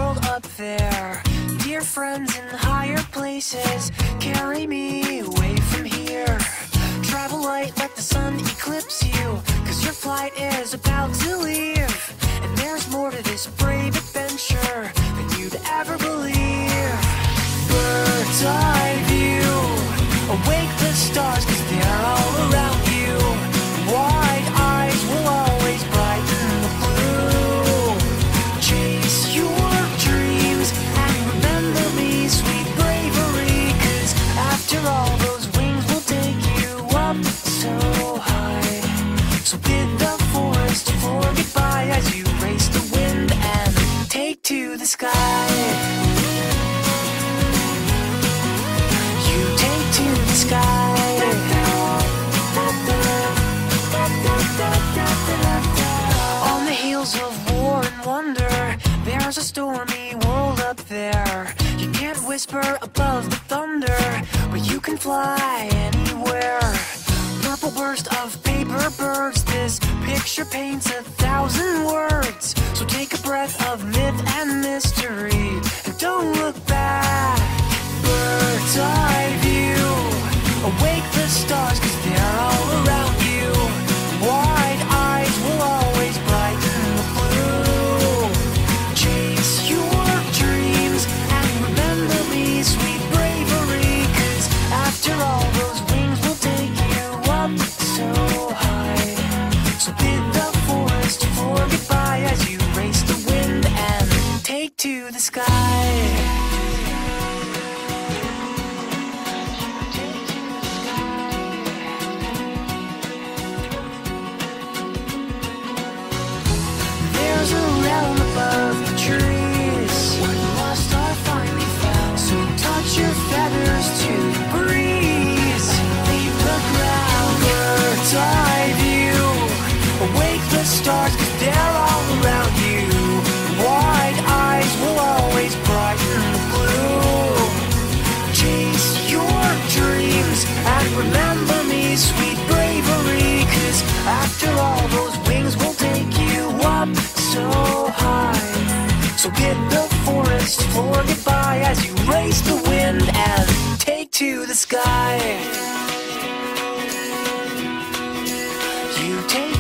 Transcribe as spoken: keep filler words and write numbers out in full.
world up there. Dear friends in higher places, carry me away from here. Travel light, let the sun eclipse you, cause your flight is about to leave. And there's more to this brave adventure than you'd ever believe. Bird's eye view, awake the stars cause they're all around you. Wide eyes will always brighten the blue. Chase your dreams and remember me, sweet bravery, cause after all those wings will take you up so high. So bid the forest for goodbye as you race the wind and take to the sky. You take to the sky. On the heels of war and wonder, there's a stormy world up there. You can't whisper above the thunder, but you can fly anywhere. Purple burst of paper birds, this picture paints a thousand words. So take a breath of myth and mystery and don't look back. Bird's eye view, awake the stars cause they're all around you. Wide eyes will always brighten the blue. Chase your dreams and remember me, sweet bravery, cause after all those wings will take you up so high. So bid the forest for goodbye as you race the wind and take to the sky. There's a realm above the trees, one lost or finally found. So touch your feathers to the breeze, leave the ground. Bird's eye view, awake the stars cause they're all around you. Wide eyes will always brighten the blue. Chase your dreams and remember me, sweet bravery, cause after all those wings will take you up so high. So bid the forest for goodbye as you race the wind and take to the sky. You take